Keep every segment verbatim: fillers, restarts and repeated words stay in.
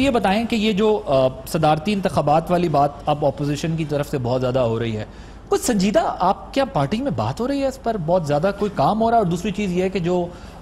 یہ بتائیں کہ یہ جو صدارتی انتخابات والی بات اب اپوزیشن کی طرف سے بہت زیادہ ہو رہی ہے، کچھ سنجیدہ آپ کیا پارٹی میں بات ہو رہی ہے اس پر؟ بہت زیادہ کوئی کام ہو رہا ہے؟ اور دوسری چیز یہ ہے کہ جو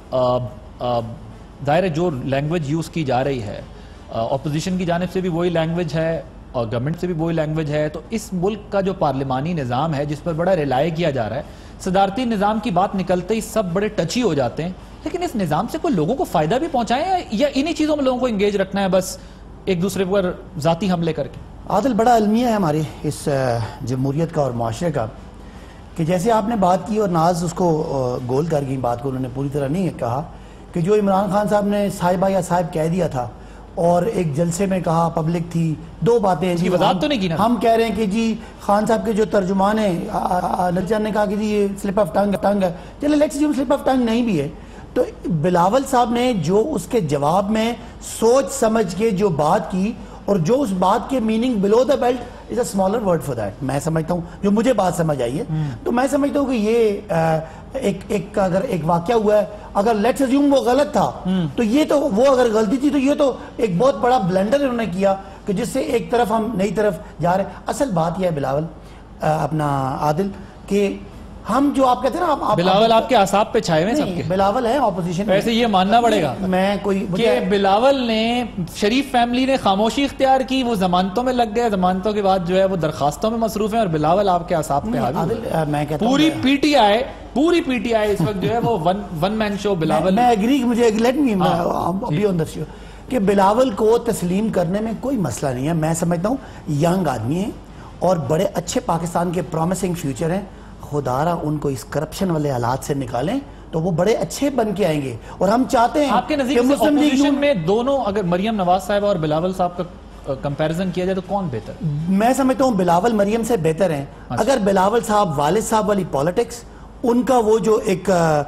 ظاہر جو لینگویج یوز کی جا رہی ہے اپوزیشن کی جانب سے بھی وہی لینگویج ہے اور گورنمنٹ سے بھی وہی لینگویج ہے، تو اس ملک کا جو پارلیمانی نظام ہے جس پر بڑا ریلائے کیا جا رہا ہے، صدارتی نظام کی بات نکلتے ہی سب بڑے ٹچی ہو جاتے ہیں، لیکن اس نظام سے کوئی لوگوں کو فائدہ بھی پہنچائے یا انہی چیزوں میں لوگوں کو انگیج رکھنا ہے بس ایک دوسرے پر ذاتی حملے کر کے؟ عادل، بڑا المیہ ہے ہماری اس جمہوریت کا اور معاشرے کا کہ جیسے آپ نے بات کی اور ناز اس کو گول کر گئی، بات کو انہوں نے پوری طرح نہیں کہا کہ جو عمران خان صاحب نے صاحبہ یا صاحب کہہ دیا تھا اور ایک جلسے میں کہا، پبلک تھی، دو باتیں ہیں جی، وضاحت تو نہیں کی نا؟ ہم کہہ رہے ہیں کہ جی خان صاحب کے جو ترجمان ہیں نجان نے کہا کہ جی یہ سلپ آف ٹنگ ٹنگ ہے، چلے لیٹس جو سلپ آف ٹنگ نہیں بھی ہے، تو بلاول صاحب نے جو اس کے جواب میں سوچ سمجھ کے جو بات کی اور جو اس بات کے meaning below the belt is a smaller word for that, میں سمجھتا ہوں جو مجھے بات سمجھ آئی ہے، تو میں سمجھتا ہوں کہ یہ ایک ایک اگر ایک واقعہ ہوا ہے، اگر لیٹس اسیوم وہ غلط تھا تو یہ تو وہ اگر غلطی تھی تو یہ تو ایک بہت بڑا بلنڈر انہوں نے کیا کہ جس سے ایک طرف ہم نئی طرف جا رہے ہیں۔ اصل بات یہ ہے بلاول اپنا عادل کہ ہم جو آپ کہتے ہیں نا، بلاول آپ کے اعصاب پہ چھائے ہوئے سب کے، بلاول ہے اپوزیشن، ویسے یہ ماننا پڑے گا میں کوئی کہ بلاول نے شریف فیملی نے خاموشی اختیار کی، وہ ضمانتوں میں لگ گئے، ضمانتوں کے بعد جو ہے وہ درخواستوں میں مصروف ہیں اور بلاول آپ کے اعصاب پہ حاوی ہوئے۔ میں کہتا ہوں پوری پی ٹی آئی پوری پی ٹی آئی اس وقت جو ہے وہ one one man show Bilawal. میں ایگری، مجھے لیٹ می بی آن دا شو کہ بلاول کو تسلیم کرنے میں کوئی مسئلہ نہیں ہے۔ میں سمجھتا ہوں ینگ آدمی ہیں اور بڑے اچھے پاکستان کے پرومسنگ فیوچر ہیں، خدا را ان کو اس کرپشن والے حالات سے نکالیں تو وہ بڑے اچھے بن کے آئیں گے، اور ہم چاہتے ہیں آپ کے نزدیک سے اپوزیشن میں دونوں اگر مریم نواز صاحب اور بلاول صاحب کا کمپیریزن کیا جائے تو کون بہتر؟ میں سمجھتا ہوں بلاول مریم سے بہتر ہیں۔ اگر بلاول صاحب والد صاحب والی پالیٹکس، ان کا وہ جو ایک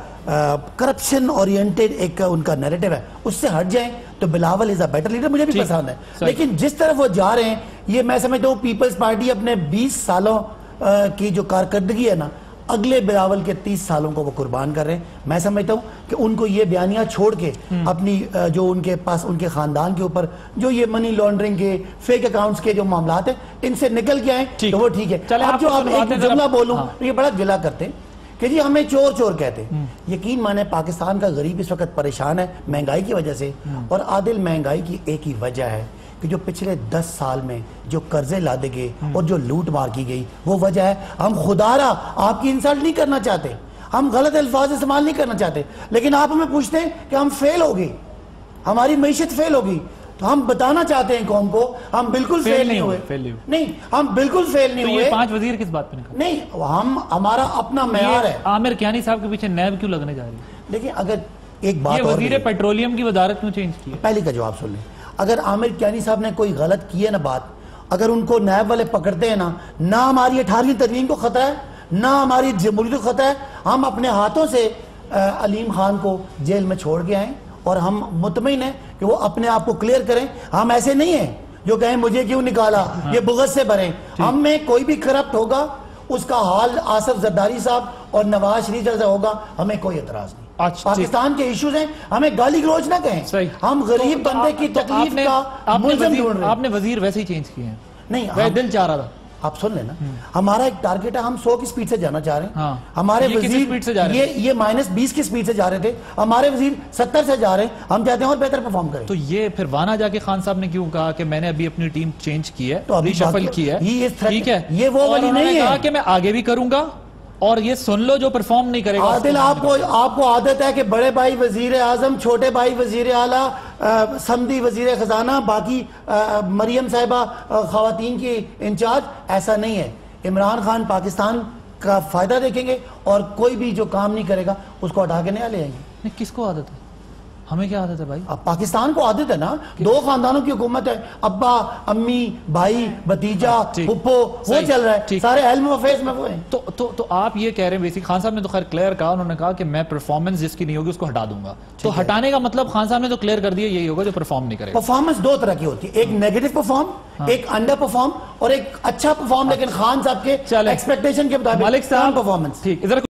کرپشن اورینٹڈ ایک ان کا نیریٹو ہے اس سے ہٹ جائیں تو Bilawal is a better leader, مجھے بھی پسند ہے، لیکن جس طرف وہ جا رہے ہیں یہ میں سمجھتا ہوں پیپلز پارٹی اپنے بیس سالوں کی جو کارکردگی ہے نا، اگلے بلاول کے تیس سالوں کو وہ قربان کر رہے ہیں۔ میں سمجھتا ہوں کہ ان کو یہ بیانیاں چھوڑ کے اپنی جو ان کے پاس ان کے خاندان کے اوپر جو یہ منی لانڈرنگ کے فیک اکاؤنٹس کے جو معاملات ہیں ان سے نکل کے آئیں تو وہ ٹھیک ہے۔ اب جو آپ ایک جملہ بولوں تو یہ بڑا گلا کرتے ہیں کہ جی ہمیں چور چور کہتے ہیں۔ یقین مانے پاکستان کا غریب اس وقت پریشان ہے مہنگائی کی وجہ سے، اور عادل مہنگائی کی ایک ہی وجہ ہے کہ جو پچھلے دس سال میں جو قرضے لادے گئے اور جو لوٹ مار کی گئی وہ وجہ ہے۔ ہم خدا را آپ کی انسلٹ نہیں کرنا چاہتے، ہم غلط الفاظ استعمال نہیں کرنا چاہتے، لیکن آپ ہمیں پوچھتے ہیں کہ ہم فیل ہو گئے، ہماری معیشت فیل ہو گئی، تو ہم بتانا چاہتے ہیں قوم کو ہم بالکل فیل نہیں ہوئے، نہیں ہم بالکل فیل نہیں ہوئے۔ پانچ وزیر کس بات پہ نکلے؟ نہیں، ہم ہمارا اپنا معیار ہے۔ عامر کیانی صاحب کے پیچھے نیب کیوں لگنے جا رہی ہے؟ دیکھیں اگر ایک بات، یہ وزیر پیٹرولیم کی وزارت کیوں چینج کی ہے؟ پہلی کا جواب سن لیں، اگر عامر کیانی صاحب نے کوئی غلط کی ہے نا بات، اگر ان کو نیب والے پکڑتے ہیں نا، نہ ہماری اٹھارہویں ترمیم کو خطرہ ہے نہ ہماری جمہوریت کو خطرہ ہے، ہم اپنے ہاتھوں سے علیم خان کو جیل میں چھوڑ کے آئیں اور ہم مطمئن ہیں کہ وہ اپنے آپ کو کلیئر کریں۔ ہم ایسے نہیں ہیں جو کہیں مجھے کیوں نکالا، یہ بغض سے بھریں۔ ہم میں کوئی بھی کرپٹ ہوگا اس کا حال آصف زرداری صاحب اور نواز شریف جیسا ہوگا، ہمیں کوئی اعتراض نہیں۔ پاکستان کے ایشوز ہیں، ہمیں گالی گلوچ نہ کہیں، ہم غریب بندے کی تکلیف کا ملزم ڈھونڈ رہے ہیں۔ آپ نے وزیر ویسے ہی چینج کیے ہیں؟ نہیں، دل چاہ رہا تھا۔ آپ سن لینا، ہمارا ایک ٹارگٹ ہے، ہم سو کی سپیڈ سے جانا چاہ رہے ہیں، ہمارے وزیر یہ مائنس بیس کی سپیڈ سے جا رہے تھے، ہمارے وزیر ستر سے جا رہے ہیں، ہم چاہتے ہیں اور بہتر پرفارم کریں۔ تو یہ پھر وانا جا کے خان صاحب نے کیوں کہا کہ میں نے ابھی اپنی ٹیم چینج کی ہے، ری شفل کی ہے، ٹھیک ہے، یہ وہ والی نہیں ہے، کہا کہ میں آگے بھی کروں گا اور یہ سن لو جو پرفارم نہیں کرے گا۔ عادل آپ کو آپ کو عادت ہے کہ بڑے بھائی وزیر اعظم، چھوٹے بھائی وزیر اعلیٰ، سمدی وزیر خزانہ، باقی مریم صاحبہ خواتین کی انچارج، ایسا نہیں ہے۔ عمران خان پاکستان کا فائدہ دیکھیں گے اور کوئی بھی جو کام نہیں کرے گا اس کو ہٹا کے نیا لے آئیں گے۔ کس کو عادت ہے؟ ہمیں کیا عادت ہے بھائی؟ پاکستان کو عادت ہے نا، دو خاندانوں کی حکومت ہے، ابا امی بھائی بھتیجا پھپھو، وہ چل رہا ہے، سارے علم و فیض میں وہ ہیں۔ تو تو تو آپ یہ کہہ رہے ہیں بیسک خان صاحب نے تو خیر کلیئر کہا، انہوں نے کہا کہ میں پرفارمنس جس کی نہیں ہوگی اس کو ہٹا دوں گا، تو ہٹانے کا مطلب خان صاحب نے تو کلیئر کر دیا یہی ہوگا جو پرفارم نہیں کرے گا۔ پرفارمنس دو طرح کی ہوتی ہے، ایک نیگیٹو پرفارم، ایک انڈر پرفارم، اور ایک اچھا پرفارم لیکن خان صاحب کے ایکسپیکٹیشن کے مطابق پرفارمنس۔